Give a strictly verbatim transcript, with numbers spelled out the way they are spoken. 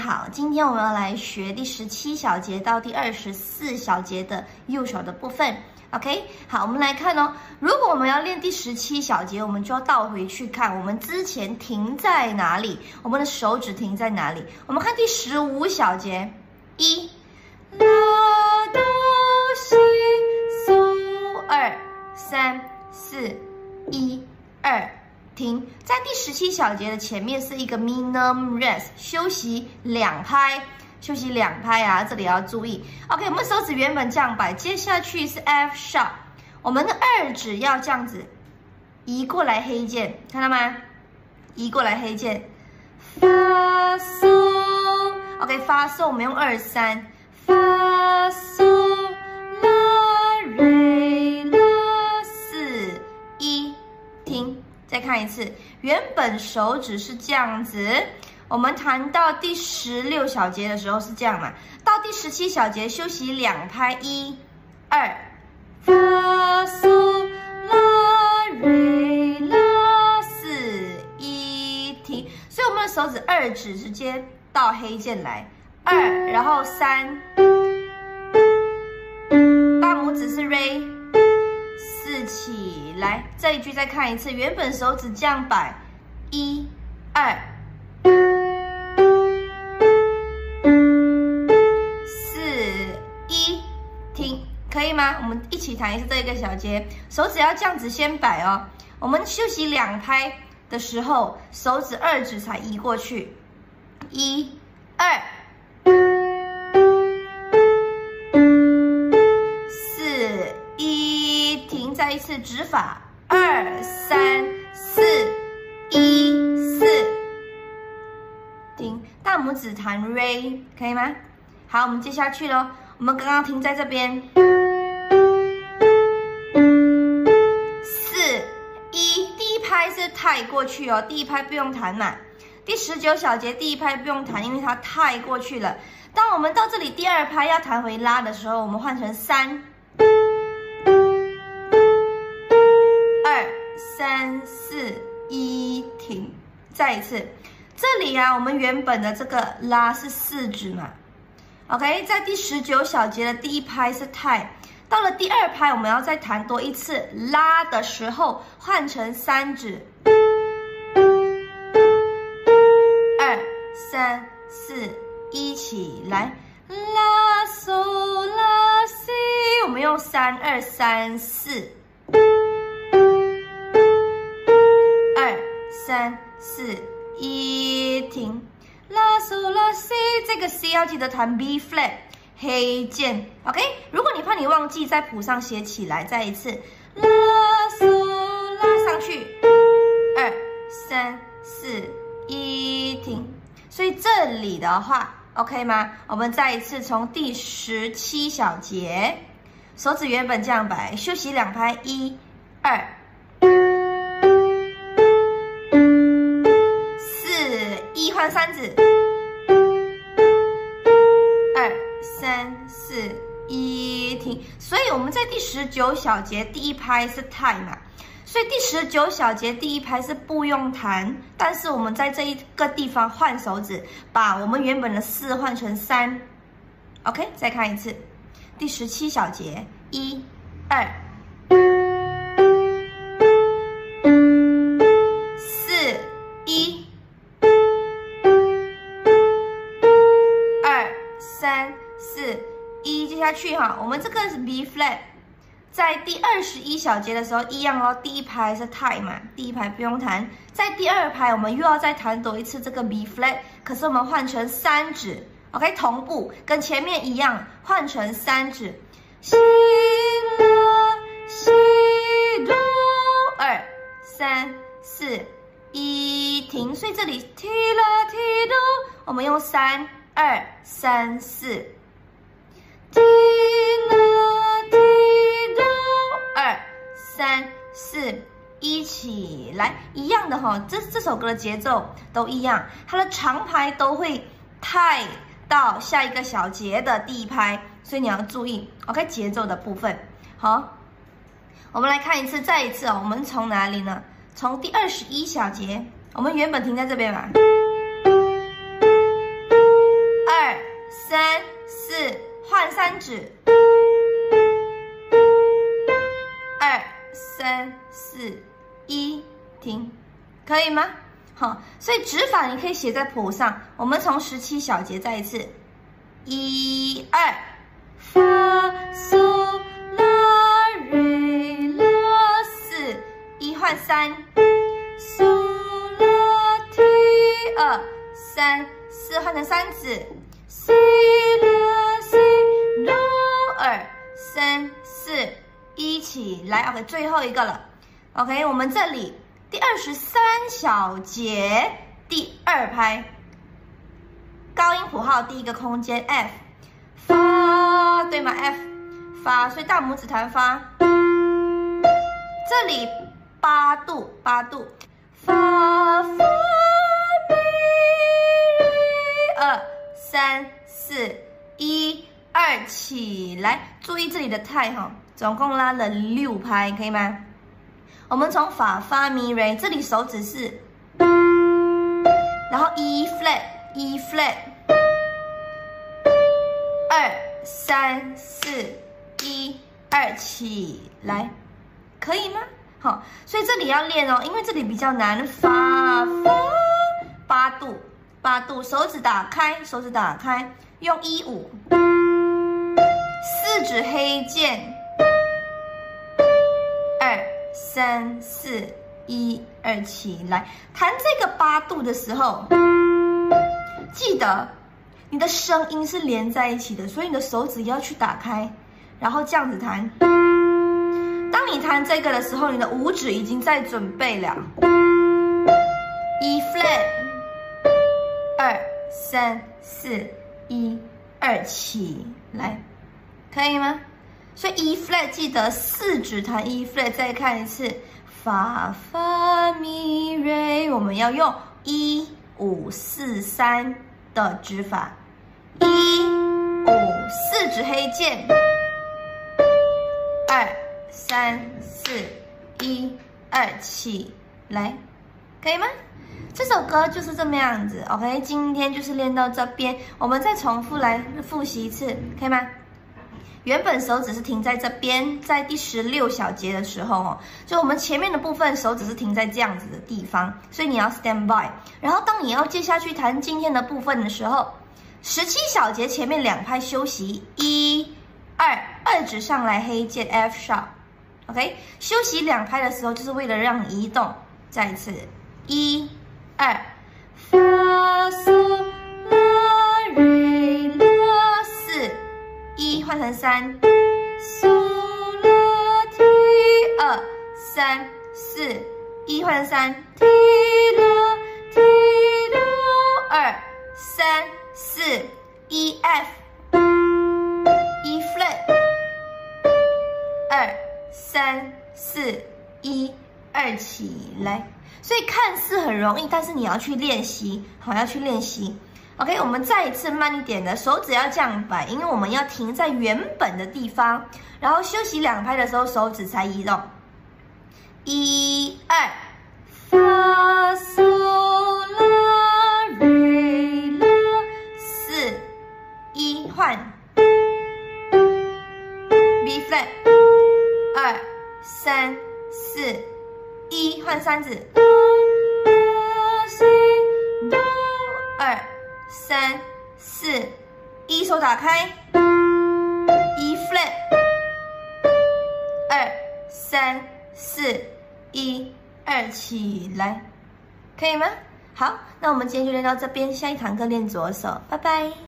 好，今天我们要来学第十七小节到第二十四小节的右手的部分。OK， 好，我们来看哦。如果我们要练第十七小节，我们就要倒回去看我们之前停在哪里，我们的手指停在哪里。我们看第十五小节，一拉哆西嗦二三四一二。停，在第十七小节的前面是一个 minimum rest， 休息两拍，休息两拍啊，这里要注意。OK， 我们手指原本这样摆，接下去是 F sharp， 我们的二指要这样子移过来黑键，看到吗？移过来黑键，发嗦 ，OK， 发嗦我们用二三，发嗦拉瑞拉四一，停。再看一次，原本手指是这样子，我们弹到第十六小节的时候是这样嘛，到第十七小节休息两拍，一、二，发嗦拉瑞拉四一停，所以我们的手指二指直接到黑键来，二，然后三，大拇指是 re。四起来，这一句再看一次，原本手指这样摆，一、二、四、一，停，可以吗？我们一起弹一次这一个小节，手指要这样子先摆哦。我们休息两拍的时候，手指二指才移过去，一、二。再一次指法，二三四一四，停，大拇指弹 re， 可以吗？好，我们接下去咯。我们刚刚停在这边，四一，第一拍是太过去哦，第一拍不用弹嘛。第十九小节第一拍不用弹，因为它太过去了。当我们到这里第二拍要弹回拉的时候，我们换成三。三四一停，再一次，这里啊，我们原本的这个拉是四指嘛 ，OK， 在第十九小节的第一拍是太，到了第二拍我们要再弹多一次拉的时候换成三指，二三四一起来，拉嗦拉西，我们用三二三四。三四一停，拉嗦拉西，这个 C 要记得弹 B flat 黑键 ，OK？ 如果你怕你忘记，在谱上写起来，再一次，拉嗦拉上去，二三四一停。所以这里的话 ，OK 吗？我们再一次从第十七小节，手指原本这样摆，休息两拍，一、二。一换三指，二三四一停。所以我们在第十九小节第一拍是太嘛，所以第十九小节第一拍是不用弹，但是我们在这一个地方换手指，把我们原本的四换成三。OK， 再看一次，第十七小节，一、二。三四一，接下去哈，我们这个是 B flat， 在第二十一小节的时候一样哦，第一拍是太嘛，第一拍不用弹，在第二拍我们又要再弹多一次这个 B flat， 可是我们换成三指 ，OK， 同步跟前面一样，换成三指，西拉西哆，二三四一停，所以这里提拉提哆，我们用三。二三四，提拉提哆，二三四，一起来，一样的哈、哦，这这首歌的节奏都一样，它的长拍都会太到下一个小节的第一拍，所以你要注意 ，OK， 节奏的部分。好，我们来看一次，再一次哦，我们从哪里呢？从第二十一小节，我们原本停在这边嘛。 指，二三四一，停，可以吗？好，所以指法你可以写在谱上。我们从十七小节再一次，一二，发嗦拉瑞拉四，一换三，嗦拉提二三四换成三指，西拉西哆二三四一起来 ，OK， 最后一个了 ，OK， 我们这里。第二十三小节第二拍，高音谱号第一个空间 F， 发对吗 ？F 发，所以大拇指弹发。这里八度八度，发发咪二三四一二起来，注意这里的态哈，总共拉了六拍，可以吗？我们从法发咪瑞，这里手指是，然后 E flat E flat， 二三四一二起来，可以吗？好，所以这里要练哦，因为这里比较难，发发八度八度，手指打开，手指打开，用一五，四指黑键，二。三四一二起来，弹这个八度的时候，记得你的声音是连在一起的，所以你的手指要去打开，然后这样子弹。当你弹这个的时候，你的五指已经在准备了。E flat， 二三四一二起来，可以吗？所以 E flat 记得四指弹 E flat， 再看一次发发咪瑞，我们要用一五四三的指法，一五四指黑键，二三四一二起来，可以吗？这首歌就是这么样子 ，OK， 今天就是练到这边，我们再重复来复习一次，可以吗？原本手指是停在这边，在第十六小节的时候哦，就我们前面的部分手指是停在这样子的地方，所以你要 stand by。然后当你要接下去弹今天的部分的时候，十七小节前面两拍休息，一、二，二指上来黑键 F sharp，OK， 休息两拍的时候就是为了让你移动。再一次，一、二，发嗦拉瑞拉四。一换成三，嗦拉提二三四，一换成三，提拉提拉二三四一 F，E flat， 二三四一二起来。所以看似很容易，但是你要去练习，好，要去练习。OK， 我们再一次慢一点的，手指要这样摆，因为我们要停在原本的地方，然后休息两拍的时候，手指才移动。一、二，发嗦拉瑞拉四，一换 B flat， 二三四一换三指，拉西哆二。三四一，手打开 ，E flat， 二三四一二起来，可以吗？好，那我们今天就练到这边，下一堂课练左手，拜拜。